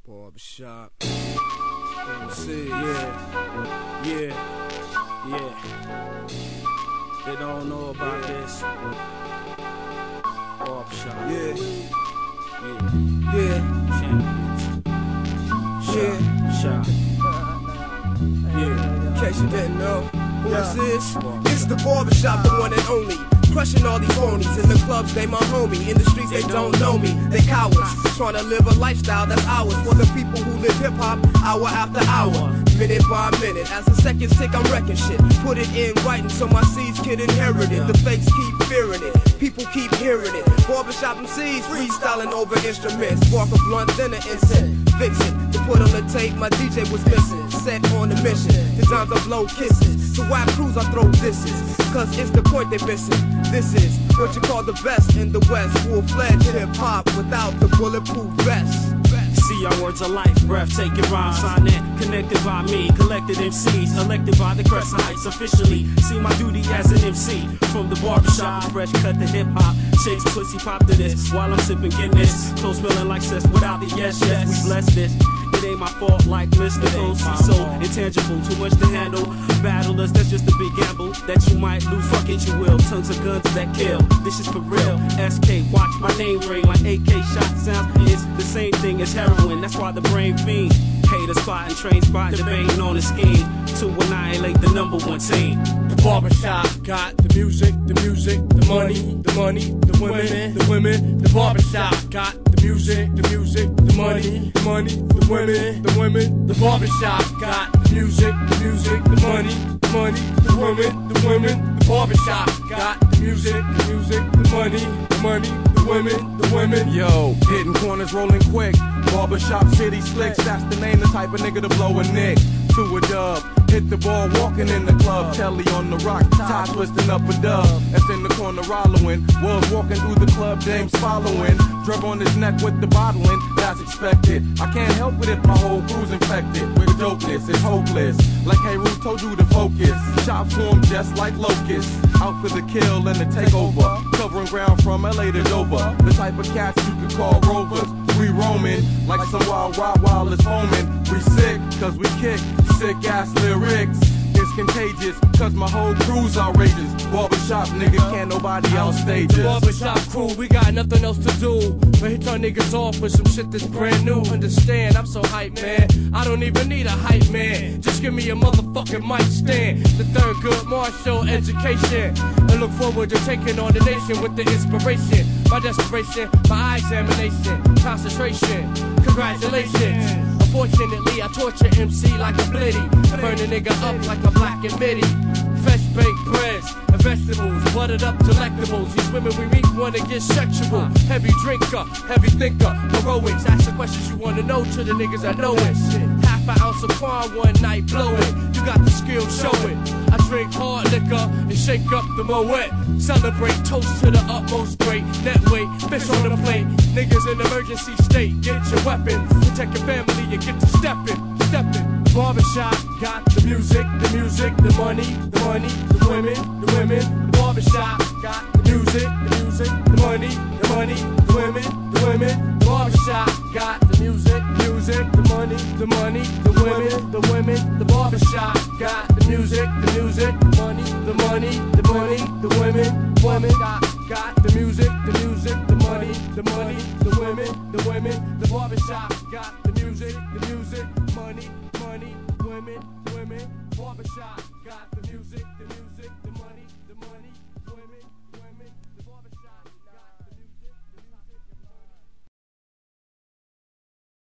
Barbershop. MC, yeah. They don't know about this. Barbershop. Champions. In case you didn't know who this is, it's the Barbershop, the one and only. Crushing all these phonies in the clubs, they my homie. In the streets, they don't know me. They cowards, trying to live a lifestyle that's ours. For the people who live hip-hop, hour after hour, minute by minute. As the seconds tick, I'm wrecking shit. Put it in writing so my seeds can inherit it. The fakes keep fearing it, people keep hearing it. Barbershop MCs freestyling over instruments. Spark a blunt, then an incense. Vixen, to put on the tape, my DJ was missing. Set on a mission, to dimes I blow kisses. To whack crews I throw disses, cause it's the point they missing. This is what you call the best in the West. Full-fledged hip-hop without the bulletproof vest. See our words of life, breathtaking rhymes, signed and connected by me, collected MCs, elected by the Crescent Heights officially. See my duty as an MC, from the barbershop, fresh cut to hip hop, shakes pussy pop to this, while I'm sipping Guinness, clothes smelling like cess without the yes, we bless this. It ain't my fault like Mr. OC, so intangible, too much to handle. Battlers, that's just a big gamble that you might lose. Fuck it, you will. Tons of guns that kill. This is for real. SK, watch my name ring like AK shot sounds. It's the same thing as heroin. That's why the brain fiend. Hater spot and train spot, debating on the scheme to annihilate the #1 team. The barbershop got the music, the money, the women. The barbershop got the music, the money, the women. The barbershop got the music, the money, the women. The barbershop got the music, the money, the women. Yo, hitting corners, rolling quick. Barbershop City Slicks, that's the name, the type of nigga to blow a nick. To a dub, hit the ball, walking in the club. Telly on the rock, tie twisting up a dub. That's in the corner hollowing. Wolves walking through the club, James following. Drug on his neck with the bottling, that's expected. I can't help it if my whole crew's infected with dopeness, it's hopeless. Like Hey Ruth told you to focus. Chops form just like locusts. Out for the kill and the takeover. Covering ground from LA to Dover. The type of cats you could call rovers. We roaming like some wild Rottweilers foaming. We sick, cause we kick sick ass lyrics. It's contagious, cause my whole crew's outrageous. Barbershop nigga, can't nobody outstage us. The barbershop crew, we got nothing else to do but hit our niggas off with some shit that's brand new. Understand, I'm so hype, man. I don't even need a hype man. Just give me a motherfucking mic stand. The third good martial education. I look forward to taking on the nation with the inspiration. My desperation, my eye examination, concentration, congratulations. Unfortunately, I torture MC like a blitty and burn a nigga up like a black and middy. Fresh baked breads and vegetables, buttered up delectables. These women we meet wanna get sexual. Heavy drinker, heavy thinker, heroics. Ask the questions you wanna know to the niggas I know it. Half an ounce of Quan one night, blow it. You got the skill, show it. I drink hard liquor and shake up the Moet. Celebrate, toast to the utmost great. Net weight, fish on the plate. Niggas in emergency state, get your weapon. Protect your family and get to steppin'. The barbershop got the music, the money, the women. The barbershop got the music, the money, the women. The barbershop got the music, the money, the women. The barbershop got the music, the money, the women. Got the music, the money, the women. The barbershop got the music, money, women. Barbershop got